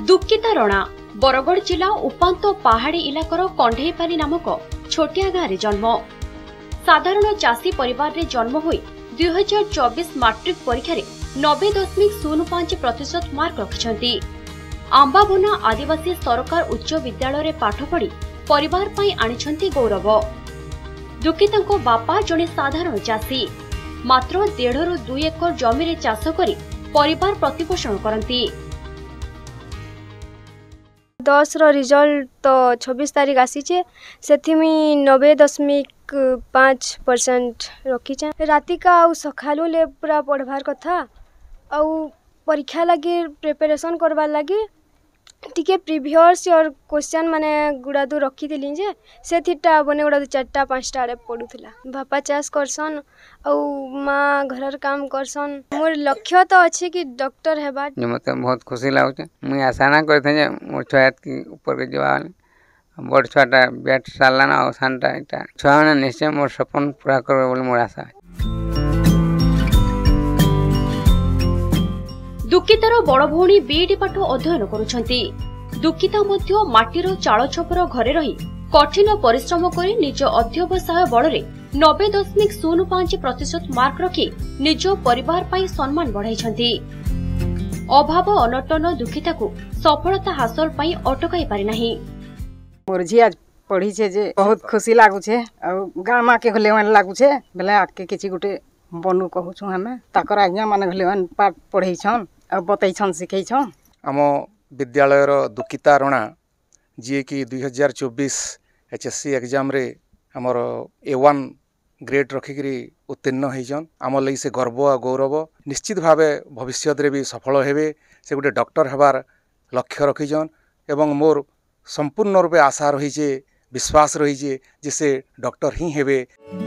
दुखिता रणा बरगढ़ जिला उपांत पहाड़ी इलाकर कंढेईपाली नामक छोटिया गाँव जन्म। साधारण चाषी परिवार रे जन्म होई 2024 मैट्रिक परीक्षा रे 90.05% मार्क रखिछंती। आंबाबोना आदिवासी सरकार उच्च विद्यालय रे पाठ पढ़ी परिवार पई आनिछंती गौरव। दुखितांको बापा जणे साधारण चाषी, मात्र 1.5 ରୁ 2 एकर जमी रे चाष करी परिवार प्रतिपोषण करंती। 10 रो रिजल्ट तो 26 तारीख आसी छे, सेथि मी 90.5% रखी छे। राति का आउ सखालु ले पूरा पढ़वार कथा आउ परीक्षा लगी प्रिपरेशन करवार लगी टिके प्रीवियस और क्वेश्चन माने गुड़ा दू रखी दिली जे सेथिटा बने गुड़ा 4टा 5टा आड़े पडुथला। बापा चाष करसन आउ माँ घरर काम करसन। मोर लक्ष्य तो अच्छे कि डॉक्टर हेबा। मते बहुत खुशी लागुचे। मुई आशा ना करथे जे मोर छुआ की ऊपर के जवान बड़ छुआटा बैट सालाना और सानटा इटा छुआ ने निश्चय मोर सपन पूरा करबे बोली मोर आशा है। दुखितार बड़ भौणी बीईडी पाठ अध्ययन करुछंती। दुखिता मध्य माटीर चाल छपर घरे रही कठिन परिश्रम करी निज अध्यवसाय बଳରେ 90.05% मार्क रखी निज परिवार पाई सम्मान बढ़ाइछंती। अभाव अनटन दुखिताकू सफलता हासिल पाई अटकाई पारि नाही। मोर झिया पढ़ी छे जे बहुत खुशी लागु छे और गामा के लेवन लागु छे बेले आके किछि गुटे बनू कहू छु हमें ताकर आज्ञा माने लेवन पाठ पढ़ै छन और बतै छन सिखै छन। आम विद्यालय दुखिता रणा जी की 2024 एचएससी एग्जाम रे हमर A1 ग्रेड रखिकी उत्तीर्ण होइछन। आम लई से गर्व आ गौरव निश्चित भावे भविष्य रे भी सफल हेबे। से गोटे डॉक्टर हेबार लक्ष्य रखिछन एवं मोर संपूर्ण रूपे आशा रही छे, विश्वास रही छे जे से डॉक्टर ही हेबे।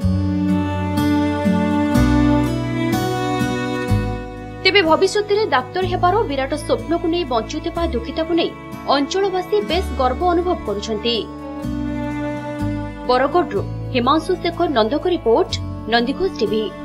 तेबे भविष्य में डाक्तर हेबार विराट स्वप्न को नहीं बंचुवा दुखिता को नहीं अंचलवासी बेस गर्व अनुभव करुछंती। बरगढ़ हिमांशु शेखर नंदक रिपोर्ट, नंदीघोष टीवी।